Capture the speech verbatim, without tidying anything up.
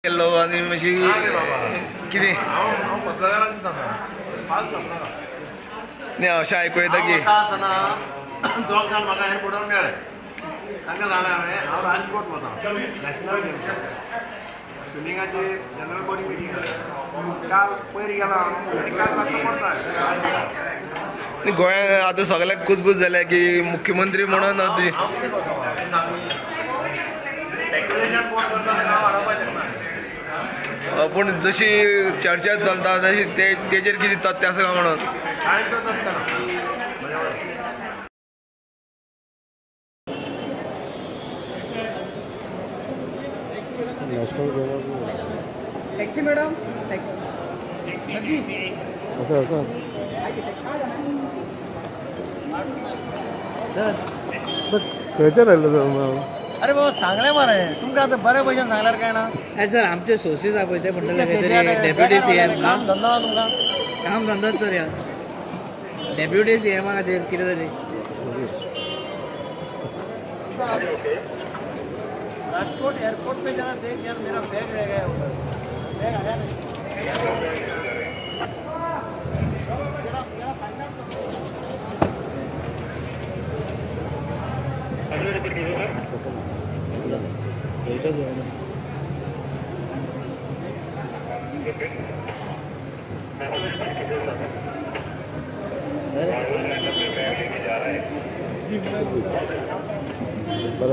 केल्लो आनी मातशी कितें न्ही अशें आयकूं येता की दोग जाण म्हाका एअरपोर्टार मेळ्ळे तांकां सांगलें हांवें हांव राजकोट वता नॅशनल गेम्स स्विमिंगाची जनरल बॉडी मिटींग काल पयर गेलो हांव आनी काल ताका पडटा गोंयांत आतां सगळ्याक कुजबूज जाल्या की मुख्यमंत्री म्हणून तुजी स्पेक्युलेशन कोण करता हांव वाडोवपाक शकना पूण जशी चर्चा चलता तशी ते तेजेर कितें तथ्य आसा काय म्हणून कांयच तथ्य ना टॅक्सी मॅडम टॅक्सी असं असं खंयच्या राहिलो तर अरे बाबा सांगले मरे तुमकां आतां बरे भशेन सांगल्यार काय ना सर आमचे सोर्सीस आहा पळय ते म्हणटले डेप्युटी सी एम काम धंदो ना तुमकां काम धंदोच सर या डेप्युटी सी एमा खातीर कितें तरी राजकोट एयरपोर्ट पे जाना देख यार मेरा बैग रह गया ऊपर बैग आया नहीं अरे